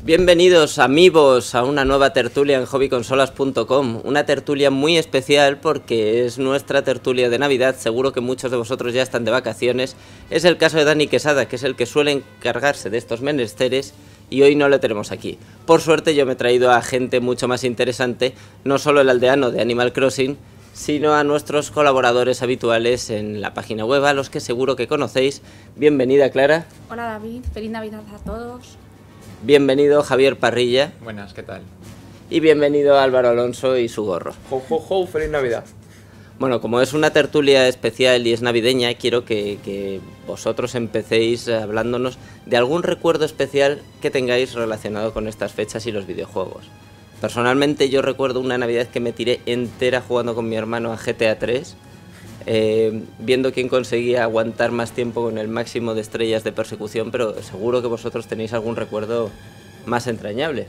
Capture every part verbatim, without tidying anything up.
Bienvenidos amigos a una nueva tertulia en hobby consolas punto com, una tertulia muy especial porque es nuestra tertulia de Navidad. Seguro que muchos de vosotros ya están de vacaciones. Es el caso de Dani Quesada, que es el que suele encargarse de estos menesteres, y hoy no lo tenemos aquí. Por suerte yo me he traído a gente mucho más interesante, no solo el aldeano de Animal Crossing, sino a nuestros colaboradores habituales en la página web, a los que seguro que conocéis. Bienvenida, Clara. Hola, David, feliz Navidad a todos. Bienvenido, Javier Parrilla. Buenas, ¿qué tal? Y bienvenido Álvaro Alonso y su gorro. Ho, ho, ho, feliz Navidad. Bueno, como es una tertulia especial y es navideña, quiero que, que vosotros empecéis hablándonos de algún recuerdo especial que tengáis relacionado con estas fechas y los videojuegos. Personalmente yo recuerdo una Navidad que me tiré entera jugando con mi hermano a G T A tres, eh, viendo quién conseguía aguantar más tiempo con el máximo de estrellas de persecución, pero seguro que vosotros tenéis algún recuerdo más entrañable.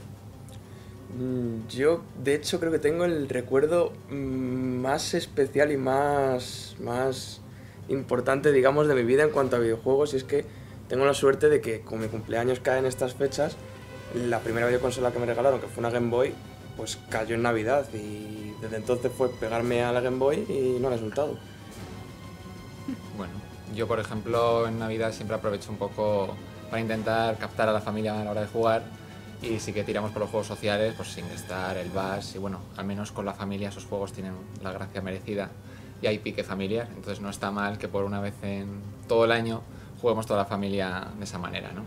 Yo, de hecho, creo que tengo el recuerdo más especial y más, más importante, digamos, de mi vida en cuanto a videojuegos, y es que tengo la suerte de que, como mi cumpleaños cae en estas fechas, la primera videoconsola que me regalaron, que fue una Game Boy, pues cayó en Navidad, y desde entonces fue pegarme a la Game Boy y no la he soltado. Bueno, yo por ejemplo en Navidad siempre aprovecho un poco para intentar captar a la familia a la hora de jugar, y sí que tiramos por los juegos sociales, pues sin estar el Bass, y bueno, al menos con la familia esos juegos tienen la gracia merecida y hay pique familiar, entonces no está mal que por una vez en todo el año juguemos toda la familia de esa manera, ¿no?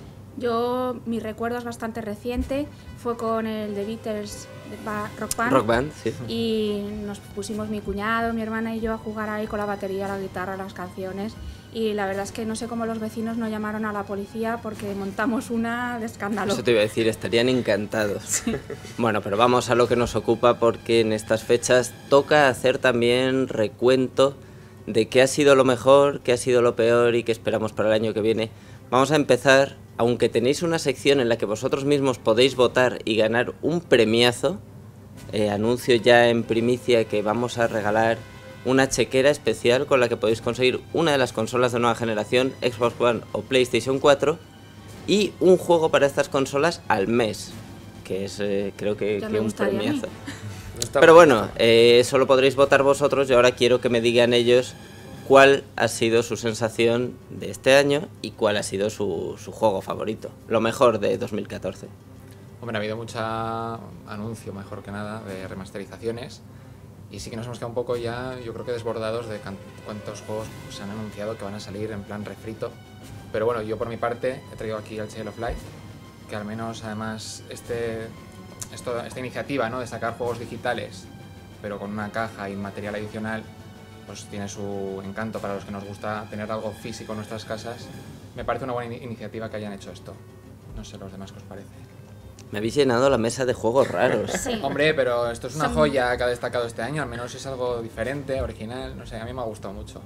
Yo, mi recuerdo es bastante reciente, fue con el The Beatles Rock Band. Rock Band, sí. Y nos pusimos mi cuñado, mi hermana y yo a jugar ahí con la batería, la guitarra, las canciones. Y la verdad es que no sé cómo los vecinos no llamaron a la policía porque montamos una de escándalo. Eso te iba a decir, estarían encantados. Sí. Bueno, pero vamos a lo que nos ocupa, porque en estas fechas toca hacer también recuento de qué ha sido lo mejor, qué ha sido lo peor y qué esperamos para el año que viene. Vamos a empezar, aunque tenéis una sección en la que vosotros mismos podéis votar y ganar un premiazo, eh, anuncio ya en primicia que vamos a regalar una chequera especial con la que podéis conseguir una de las consolas de nueva generación, Xbox One o PlayStation cuatro, y un juego para estas consolas al mes, que es eh, creo que, que un premiazo. Pero bueno, eh, eso lo podréis votar vosotros, y ahora quiero que me digan ellos cuál ha sido su sensación de este año y cuál ha sido su, su juego favorito, lo mejor de dos mil catorce. Hombre, ha habido mucho anuncio, mejor que nada, de remasterizaciones, y sí que nos hemos quedado un poco ya, yo creo que desbordados de cuántos juegos se han anunciado que van a salir en plan refrito. Pero bueno, yo por mi parte he traído aquí el Child of Light, que al menos además este, esto, esta iniciativa, ¿no?, de sacar juegos digitales pero con una caja y material adicional, pues tiene su encanto para los que nos gusta tener algo físico en nuestras casas. Me parece una buena in iniciativa que hayan hecho esto. No sé los demás qué os parece. Me habéis llenado la mesa de juegos raros. Sí. Hombre, pero esto es una joya que ha destacado este año, al menos es algo diferente, original, no sé, a mí me ha gustado mucho.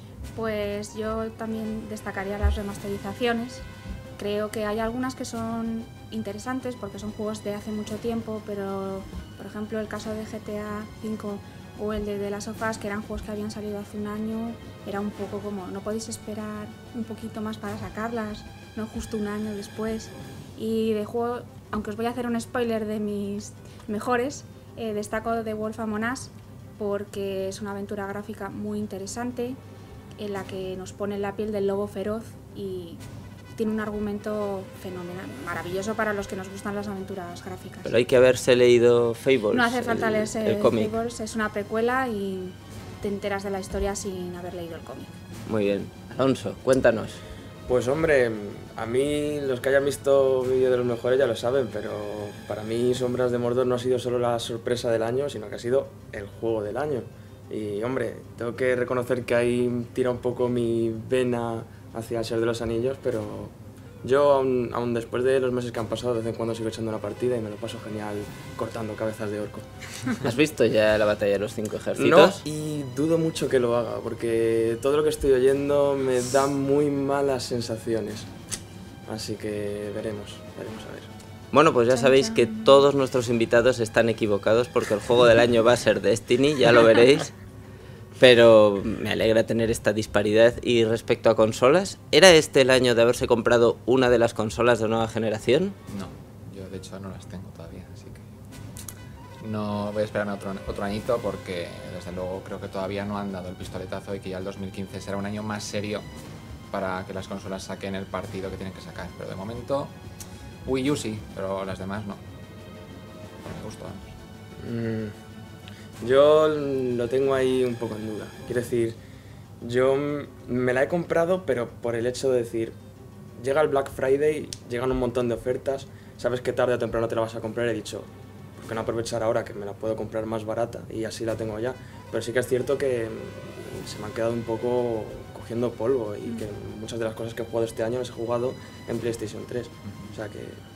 Pues yo también destacaría las remasterizaciones. Creo que hay algunas que son interesantes porque son juegos de hace mucho tiempo, pero por ejemplo el caso de G T A cinco o el de The Last of Us, que eran juegos que habían salido hace un año, era un poco como, no podéis esperar un poquito más para sacarlas, no justo un año después. Y de juego, aunque os voy a hacer un spoiler de mis mejores, eh, destaco The Wolf Among Us porque es una aventura gráfica muy interesante en la que nos pone en la piel del lobo feroz y tiene un argumento fenomenal, maravilloso para los que nos gustan las aventuras gráficas. Pero hay que haberse leído Fables. No hace falta el, leerse el cómic. Fables, es una precuela y te enteras de la historia sin haber leído el cómic. Muy bien. Alonso, cuéntanos. Pues hombre, a mí los que hayan visto vídeo de los mejores ya lo saben, pero para mí Sombras de Mordor no ha sido solo la sorpresa del año, sino que ha sido el juego del año. Y hombre, tengo que reconocer que ahí tira un poco mi vena hacia el Señor de los Anillos, pero yo aún, aún después de los meses que han pasado, de vez en cuando sigo echando la partida y me lo paso genial cortando cabezas de orco. ¿Has visto ya la batalla de los cinco ejércitos? No, y dudo mucho que lo haga, porque todo lo que estoy oyendo me da muy malas sensaciones. Así que veremos, veremos a ver. Bueno, pues ya sabéis que todos nuestros invitados están equivocados porque el juego del año va a ser Destiny, ya lo veréis. Pero me alegra tener esta disparidad. Y respecto a consolas, ¿era este el año de haberse comprado una de las consolas de nueva generación? No. hecho no las tengo todavía, así que no voy a esperarme otro, otro añito porque desde luego creo que todavía no han dado el pistoletazo y que ya el dos mil quince será un año más serio para que las consolas saquen el partido que tienen que sacar. Pero de momento Wii U sí, pero las demás no. No me gusta, vamos. Mm, yo lo tengo ahí un poco en duda. Quiero decir, yo me la he comprado, pero por el hecho de decir, llega el Black Friday, llegan un montón de ofertas, sabes que tarde o temprano te la vas a comprar, he dicho, ¿por qué no aprovechar ahora que me la puedo comprar más barata? Y así la tengo ya. Pero sí que es cierto que se me han quedado un poco cogiendo polvo y que muchas de las cosas que he jugado este año las he jugado en PlayStation tres. O sea que...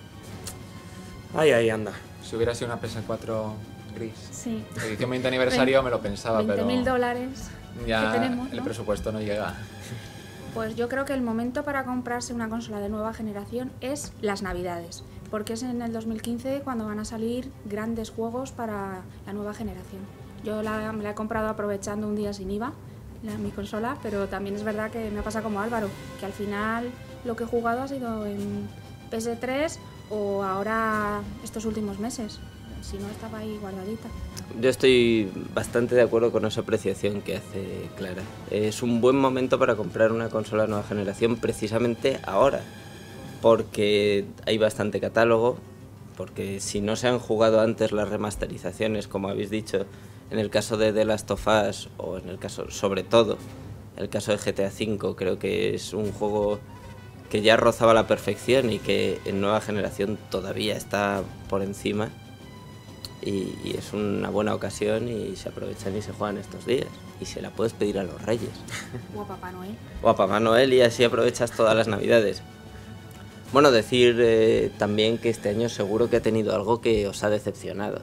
ahí, ahí anda. Si hubiera sido una P S cuatro gris, Sí. edición veinte aniversario, me lo pensaba, veinte pero mil dólares ya que tenemos, el ¿no? presupuesto no llega. Pues yo creo que el momento para comprarse una consola de nueva generación es las navidades, porque es en el dos mil quince cuando van a salir grandes juegos para la nueva generación. Yo la, me la he comprado aprovechando un día sin I V A, la, mi consola, pero también es verdad que me pasa como Álvaro, que al final lo que he jugado ha sido en P S tres o ahora estos últimos meses, si no estaba ahí guardadita. Yo estoy bastante de acuerdo con esa apreciación que hace Clara. Es un buen momento para comprar una consola de nueva generación precisamente ahora, porque hay bastante catálogo, porque si no se han jugado antes las remasterizaciones, como habéis dicho, en el caso de The Last of Us, o en el caso, sobre todo, el caso de G T A cinco, creo que es un juego que ya rozaba la perfección y que en nueva generación todavía está por encima. Y, y es una buena ocasión y se aprovechan y se juegan estos días. Y se la puedes pedir a los Reyes. O a Papá Noel. O a Papá Noel y así aprovechas todas las Navidades. Bueno, decir eh, también que este año seguro que ha tenido algo que os ha decepcionado.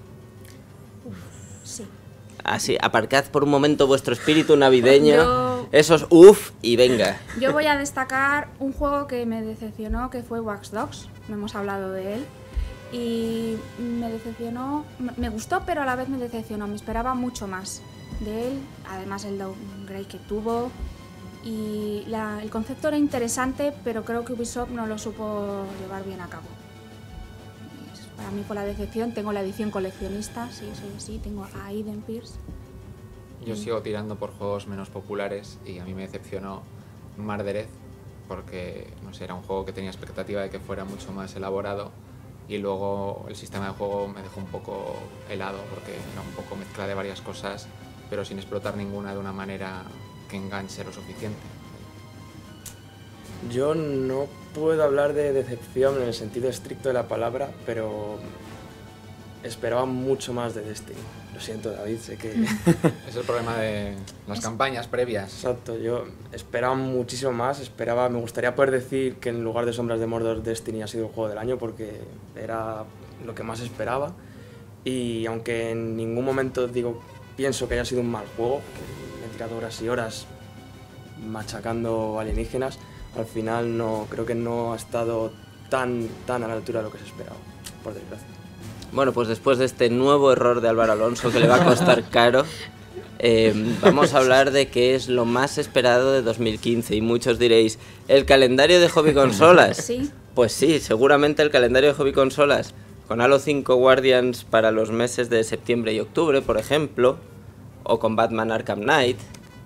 Sí. Así, aparcad por un momento vuestro espíritu navideño, Yo- esos uff y venga. Yo voy a destacar un juego que me decepcionó, que fue Watch Dogs, no hemos hablado de él, y me decepcionó, me gustó pero a la vez me decepcionó, me esperaba mucho más de él, además el downgrade que tuvo, y la- el concepto era interesante, pero creo que Ubisoft no lo supo llevar bien a cabo. Y para mí fue la decepción. Tengo la edición coleccionista, sí, sí, sí, tengo a Aiden Pierce. Yo sigo tirando por juegos menos populares y a mí me decepcionó Marderez porque, no sé, era un juego que tenía expectativa de que fuera mucho más elaborado y luego el sistema de juego me dejó un poco helado porque era un poco mezcla de varias cosas pero sin explotar ninguna de una manera que enganche lo suficiente. Yo no puedo hablar de decepción en el sentido estricto de la palabra, pero esperaba mucho más de Destiny. Lo siento, David, sé que... Es el problema de las campañas previas. Exacto, yo esperaba muchísimo más, esperaba, me gustaría poder decir que en lugar de Sombras de Mordor Destiny ha sido el juego del año porque era lo que más esperaba y aunque en ningún momento digo, pienso que haya sido un mal juego, que me he tirado horas y horas machacando alienígenas, al final no, creo que no ha estado tan, tan a la altura de lo que se esperaba, por desgracia. Bueno, pues después de este nuevo error de Álvaro Alonso que le va a costar caro, eh, vamos a hablar de qué es lo más esperado de dos mil quince. Y muchos diréis, ¿el calendario de hobby consolas? Sí. Pues sí, seguramente el calendario de hobby consolas. Con Halo cinco Guardians para los meses de septiembre y octubre, por ejemplo, o con Batman Arkham Knight,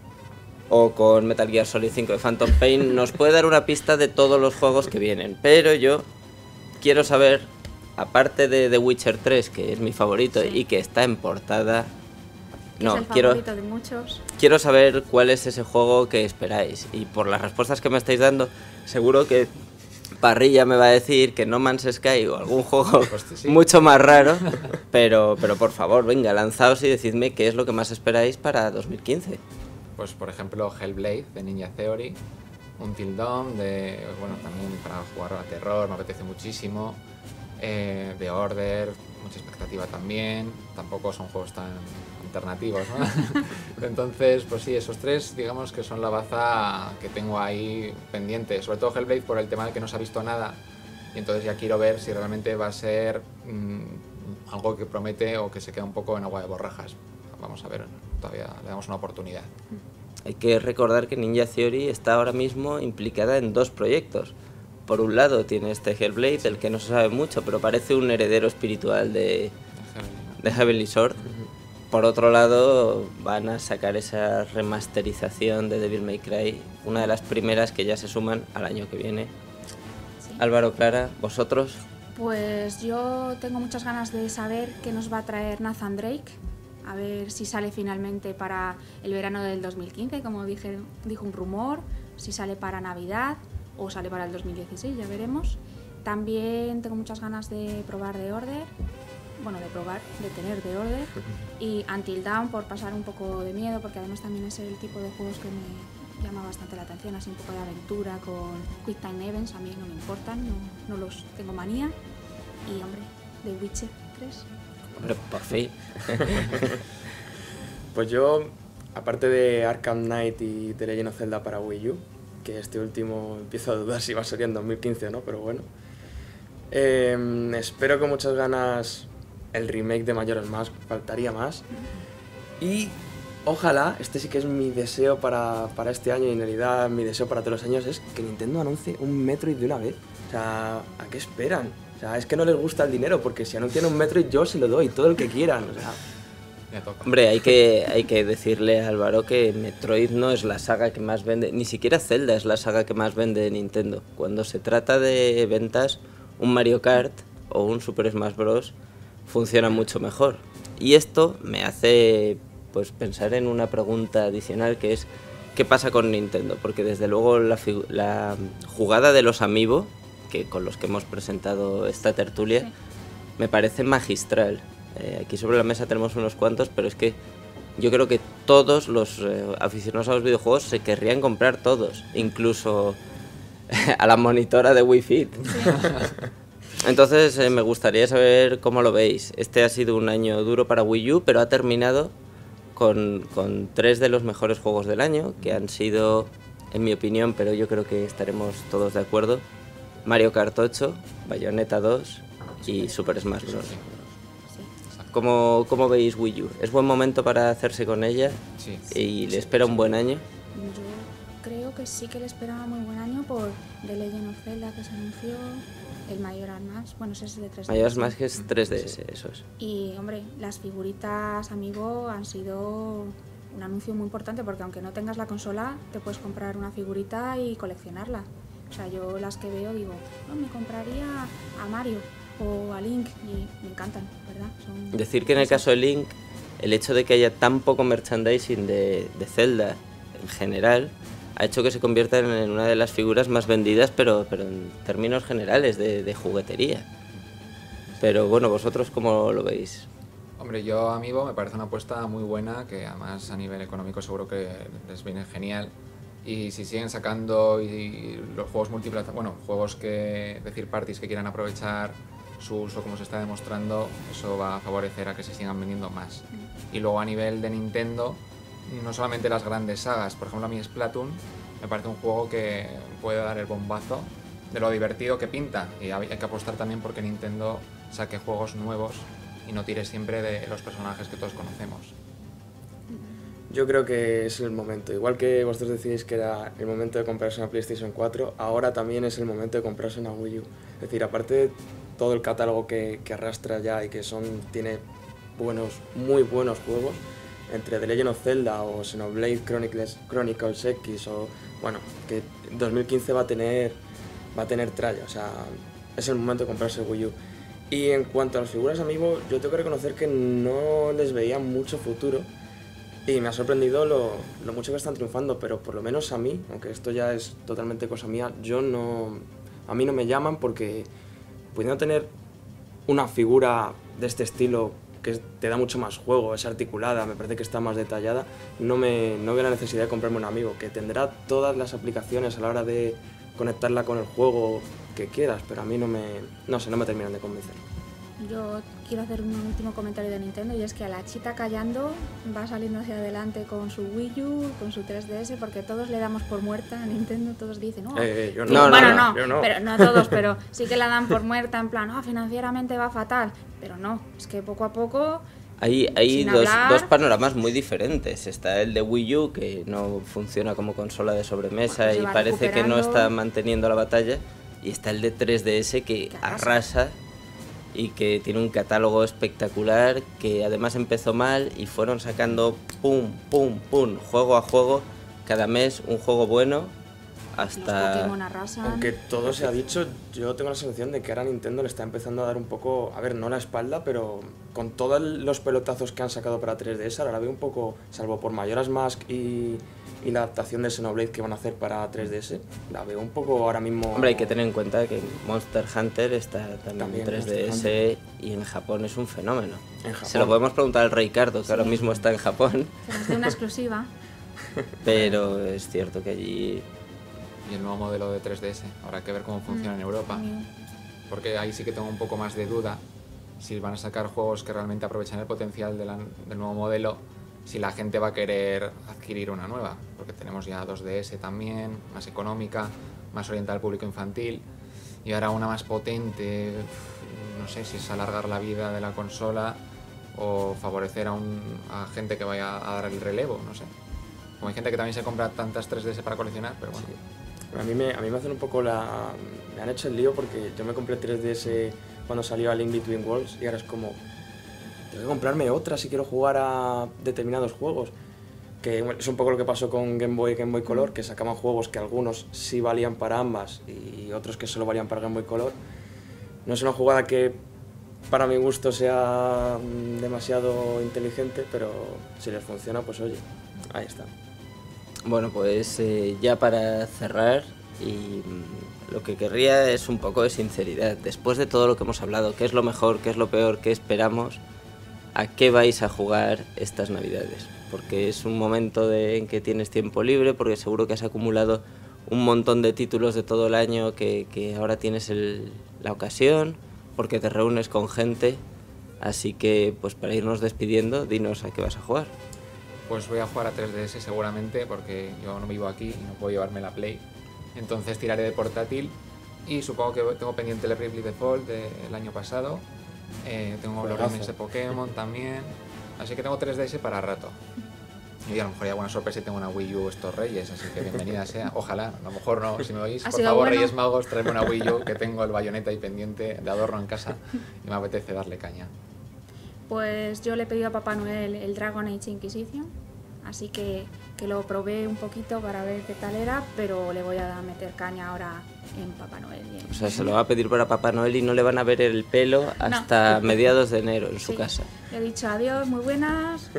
o con Metal Gear Solid cinco de Phantom Pain, nos puede dar una pista de todos los juegos que vienen. Pero yo quiero saber, aparte de The Witcher tres, que es mi favorito Sí. y que está en portada, Que no, es el quiero, favorito de muchos. quiero saber cuál es ese juego que esperáis. Y por las respuestas que me estáis dando, seguro que Parrilla me va a decir que No Man's Sky o algún juego Pues sí. mucho más raro, pero, pero por favor, venga, lanzaos y decidme qué es lo que más esperáis para dos mil quince. Pues por ejemplo Hellblade de Ninja Theory, Until Dawn de, bueno, también para jugar a terror me apetece muchísimo, eh, The Order, mucha expectativa también, tampoco son juegos tan alternativos, ¿no? Entonces, pues sí, esos tres digamos que son la baza que tengo ahí pendiente, sobre todo Hellblade por el tema de que no se ha visto nada y entonces ya quiero ver si realmente va a ser mmm, algo que promete o que se queda un poco en agua de borrajas. Vamos a ver, todavía le damos una oportunidad. Hay que recordar que Ninja Theory está ahora mismo implicada en dos proyectos. por un lado tiene este Hellblade, del que no se sabe mucho, pero parece un heredero espiritual de, de Heavenly Sword. Por otro lado, van a sacar esa remasterización de Devil May Cry, una de las primeras que ya se suman al año que viene. Sí. Álvaro, Clara, ¿vosotros? Pues yo tengo muchas ganas de saber qué nos va a traer Nathan Drake, a ver si sale finalmente para el verano del dos mil quince, como dije, dijo un rumor, si sale para Navidad o sale para el dos mil dieciséis, ya veremos. También tengo muchas ganas de probar The Order. Bueno, de probar, de tener The Order, y Until Dawn por pasar un poco de miedo, porque además también es el tipo de juegos que me llama bastante la atención, así un poco de aventura con Quick Time Events, a mí no me importan, no, no los tengo manía. Y hombre, The Witcher tres. Hombre, por fin. Pues yo, aparte de Arkham Knight y The Legend of Zelda para Wii U, que este último empiezo a dudar si va a salir en dos mil quince o no, pero bueno, eh, espero con muchas ganas el remake de Majora's Mask, faltaría más. Y ojalá, este sí que es mi deseo para, para este año, y en realidad mi deseo para todos los años, es que Nintendo anuncie un Metroid de una vez. O sea, ¿a qué esperan? O sea, es que no les gusta el dinero, porque si anuncian un Metroid yo se lo doy, todo el que quieran. O sea, ya toca. Hombre, hay que, hay que decirle a Álvaro que Metroid no es la saga que más vende, ni siquiera Zelda es la saga que más vende de Nintendo. Cuando se trata de ventas, un Mario Kart o un Super Smash Bros. Funciona mucho mejor. Y esto me hace pues pensar en una pregunta adicional, que es ¿qué pasa con Nintendo? Porque desde luego la, la jugada de los Amiibo, que con los que hemos presentado esta tertulia, sí, me parece magistral. Eh, aquí sobre la mesa tenemos unos cuantos, pero es que yo creo que todos los eh, aficionados a los videojuegos se querrían comprar todos, incluso a la monitora de Wii Fit. Sí. Entonces eh, me gustaría saber cómo lo veis. Este ha sido un año duro para Wii U, pero ha terminado con, con tres de los mejores juegos del año, que han sido, en mi opinión, pero yo creo que estaremos todos de acuerdo, Mario Kart ocho, Bayonetta dos y Super Smash Bros. ¿Cómo, ¿Cómo veis Wii U? ¿Es buen momento para hacerse con ella? Sí. ¿Y le espera un buen año? Yo creo que sí que le esperaba muy buen año por The Legend of Zelda, que se anunció, el Majora's Mask, bueno, ese es de tres D S. Majora's Mask es tres D S, sí, eso es. Y, hombre, las figuritas Amiibo han sido un anuncio muy importante, porque aunque no tengas la consola, te puedes comprar una figurita y coleccionarla. O sea, yo las que veo digo, no, me compraría a Mario o a Link, y me encantan, ¿verdad? Son Decir que en el caso de Link, el hecho de que haya tan poco merchandising de, de Zelda en general ha hecho que se convierta en una de las figuras más vendidas, pero, pero en términos generales de, de juguetería. Pero bueno, ¿vosotros cómo lo veis? Hombre, yo Amiibo me parece una apuesta muy buena, que además a nivel económico seguro que les viene genial. Y si siguen sacando y los juegos multiplataformas, bueno, juegos que, decir, parties que quieran aprovechar su uso como se está demostrando, eso va a favorecer a que se sigan vendiendo más. Y luego a nivel de Nintendo, no solamente las grandes sagas, por ejemplo a mí Splatoon me parece un juego que puede dar el bombazo de lo divertido que pinta, y hay que apostar también porque Nintendo saque juegos nuevos y no tire siempre de los personajes que todos conocemos. Yo creo que es el momento, igual que vosotros decís que era el momento de comprarse una PlayStation cuatro, ahora también es el momento de comprarse una Wii U. Es decir, aparte de todo el catálogo que, que arrastra ya y que son tiene buenos, muy buenos juegos, entre The Legend of Zelda o Xenoblade Chronicles, Chronicles X, o bueno, que dos mil quince va a tener va a tener tralla, o sea, es el momento de comprarse Wii U. Y en cuanto a las figuras Amiibo, yo tengo que reconocer que no les veía mucho futuro, y me ha sorprendido lo, lo mucho que están triunfando, pero por lo menos a mí, aunque esto ya es totalmente cosa mía, yo no, a mí no me llaman, porque pudiendo tener una figura de este estilo que te da mucho más juego, es articulada, me parece que está más detallada, no, me, no veo la necesidad de comprarme un Amiibo, que tendrá todas las aplicaciones a la hora de conectarla con el juego que quieras, pero a mí no me, no sé, no me terminan de convencer. Yo quiero hacer un último comentario de Nintendo, y es que a la chita callando va saliendo hacia adelante con su Wii U, con su tres D S, porque todos le damos por muerta a Nintendo, todos dicen, oh, eh, yo no, bueno, no, no, yo no, pero no a todos, pero sí que la dan por muerta en plan, oh, financieramente va fatal, pero no, es que poco a poco... Hay, hay dos, hablar... dos panoramas muy diferentes. Está el de Wii U, que no funciona como consola de sobremesa, bueno, y parece que no está manteniendo la batalla. y está el de tres D S que Que arrasa. arrasa y que tiene un catálogo espectacular, que además empezó mal y fueron sacando pum, pum, pum, juego a juego, cada mes un juego bueno, Los hasta... Pokémon arrasan. Aunque todo se ha dicho, yo tengo la sensación de que ahora Nintendo le está empezando a dar un poco, a ver, no la espalda, pero con todos los pelotazos que han sacado para tres D S, ahora la veo un poco, salvo por Majora's Mask y, y la adaptación de Xenoblade que van a hacer para tres D S, la veo un poco ahora mismo... Hombre, hay que tener en cuenta que Monster Hunter está también, También en tres D S Monster y en Japón es un fenómeno. En Japón. Se lo podemos preguntar al Ricardo, que ahora Sí. mismo está en Japón, Que nos dé una exclusiva. pero es cierto que allí... Y el nuevo modelo de tres D S, habrá que ver cómo funciona en Europa, También. porque ahí sí que tengo un poco más de duda si van a sacar juegos que realmente aprovechen el potencial de la- del nuevo modelo, si la gente va a querer adquirir una nueva, porque tenemos ya dos D S también, más económica, más orientada al público infantil, y ahora una más potente, no sé si es alargar la vida de la consola o favorecer a, un, a gente que vaya a dar el relevo, no sé. Como hay gente que también se compra tantas tres D S para coleccionar, pero bueno. A mí, me, a mí me hacen un poco la... me han hecho el lío porque yo me compré tres D S cuando salió a Link Between Worlds y ahora es como... tengo que comprarme otra si quiero jugar a determinados juegos. Que es un poco lo que pasó con Game Boy y Game Boy Color, que sacaban juegos que algunos sí valían para ambas y otros que solo valían para Game Boy Color. No es una jugada que para mi gusto sea mm, demasiado inteligente, pero si les funciona, pues oye, ahí está. Bueno, pues eh, ya para cerrar, y mm, lo que querría es un poco de sinceridad. Después de todo lo que hemos hablado, qué es lo mejor, qué es lo peor, qué esperamos, ¿a qué vais a jugar estas navidades? Porque es un momento de, en que tienes tiempo libre, porque seguro que has acumulado un montón de títulos de todo el año que, que ahora tienes el, la ocasión, porque te reúnes con gente. Así que, pues para irnos despidiendo, dinos a qué vas a jugar. Pues voy a jugar a tres D S seguramente, porque yo no vivo aquí y no puedo llevarme la Play. Entonces tiraré de portátil y supongo que tengo pendiente el Bravely Default del año pasado. Eh, tengo los Juegazo. remakes de Pokémon también. Así que tengo tres D S para rato. Y a lo mejor hay alguna sorpresa y tengo una Wii U estos Reyes, así que bienvenida sea. Ojalá, a lo mejor no, si me oís, Ha por sido favor, bueno. Reyes Magos, tráeme una Wii U, que tengo el Bayonetta ahí pendiente de adorno en casa y me apetece darle caña. Pues yo le he pedido a Papá Noel el Dragon Age Inquisition, así que, que lo probé un poquito para ver qué tal era, pero le voy a meter caña ahora en Papá Noel. y en- O sea, se lo va a pedir para Papá Noel y no le van a ver el pelo hasta mediados de enero en su Sí. casa. Le he dicho adiós, muy buenas.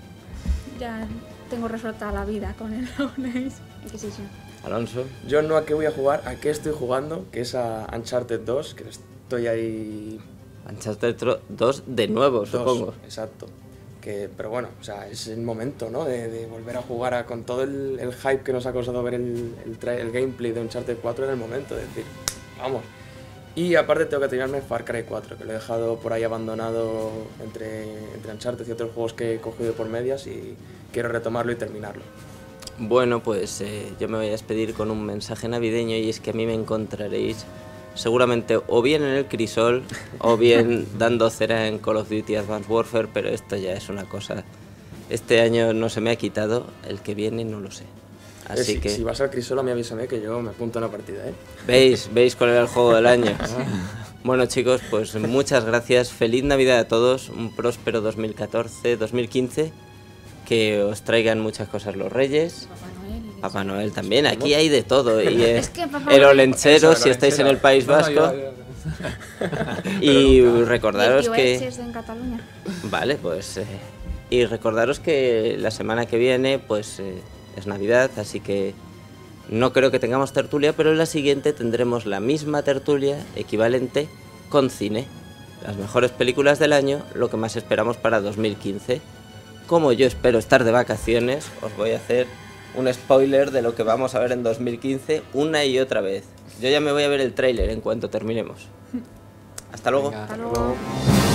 Ya tengo resuelta la vida con el Dragon Age Inquisition. Alonso. Yo no a qué voy a jugar, a qué estoy jugando, que es a Uncharted dos, que estoy ahí... Uncharted dos de nuevo, dos, supongo. Exacto. Que, pero bueno, o sea, es el momento, ¿no? De, de volver a jugar a- con todo el, el hype que nos ha causado ver el, el, tra- el gameplay de Uncharted cuatro, en el momento de decir, vamos. Y aparte tengo que terminarme Far Cry cuatro, que lo he dejado por ahí abandonado entre, entre Uncharted y otros juegos que he cogido por medias y quiero retomarlo y terminarlo. Bueno, pues eh, yo me voy a despedir con un mensaje navideño, y es que a mí me encontraréis seguramente o bien en el crisol o bien dando cera en Call of Duty Advanced Warfare, pero esto ya es una cosa... Este año no se me ha quitado, el que viene no lo sé. Eh, Así si, que... si vas al Crisol, a mí avísame que yo me apunto a una partida, ¿eh? ¿Veis? ¿Veis cuál era el juego del año? Bueno, chicos, pues muchas gracias. Feliz Navidad a todos. Un próspero dos mil catorce, dos mil quince. Que os traigan muchas cosas los Reyes. Papá Noel. y que Papá sí. Noel también. Aquí hay de todo. Y eh, Es que Papá el Noel- olenchero, Eso, si estáis en el País No, no, Vasco. yo- yo- Y Y el recordaros tío que... Elche es en Cataluña. Vale, pues... eh, y recordaros que la semana que viene, pues eh, es Navidad, así que no creo que tengamos tertulia, pero en la siguiente tendremos la misma tertulia equivalente con cine. Las mejores películas del año, lo que más esperamos para dos mil quince. Como yo espero estar de vacaciones, os voy a hacer un spoiler de lo que vamos a ver en dos mil quince una y otra vez. Yo ya me voy a ver el tráiler en cuanto terminemos. Hasta luego. Venga, Hasta hasta luego. luego.